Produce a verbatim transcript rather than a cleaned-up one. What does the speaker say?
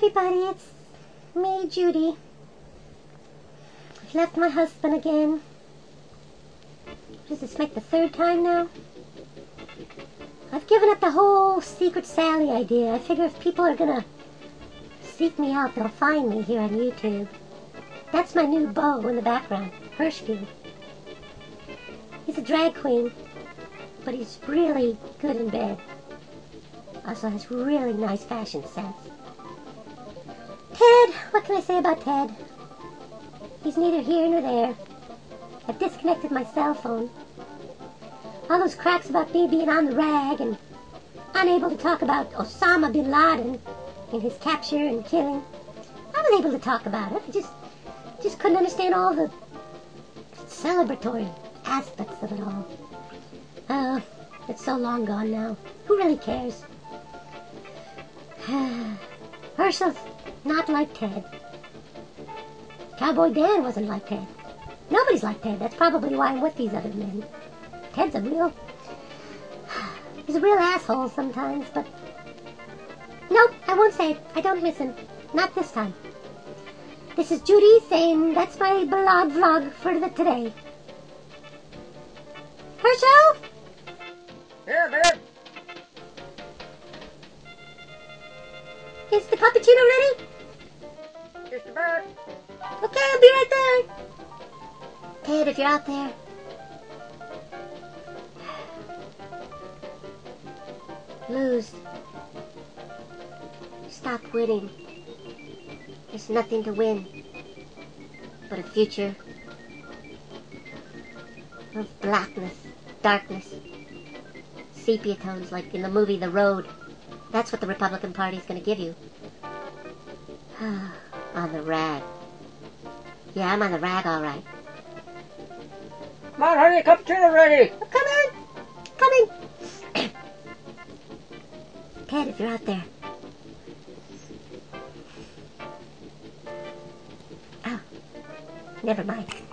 everybody, it's me, Judy. I've left my husband again. Does this make the third time now? I've given up the whole Secret Sally idea. I figure if people are gonna seek me out, they'll find me here on YouTube. That's my new beau in the background, Hirschfield. He's a drag queen, but he's really good in bed. Also has really nice fashion sense. Ted, what can I say about Ted? He's neither here nor there. I've disconnected my cell phone. All those cracks about me being on the rag and unable to talk about Osama bin Laden and his capture and killing. I was able to talk about it. I just, just couldn't understand all the celebratory aspects of it all. Oh, it's so long gone now. Who really cares? Herschel's not like Ted. Cowboy Dan wasn't like Ted. Nobody's like Ted. That's probably why I'm with these other men. Ted's a real... He's a real asshole sometimes, but... Nope, I won't say it. I don't listen. Not this time. This is Judy saying that's my blog vlog for the today. Herschel? Here, babe. Is the cappuccino ready? Just about. Okay, I'll be right there. Ted, if you're out there. Lose. Stop winning. There's nothing to win but a future of blackness, darkness, sepia tones like in the movie The Road. That's what the Republican Party's going to give you. On the rag. Yeah, I'm on the rag, all right. Come on, honey, cappuccino ready. I'm coming! Coming! Ted, if you're out there. Oh, never mind.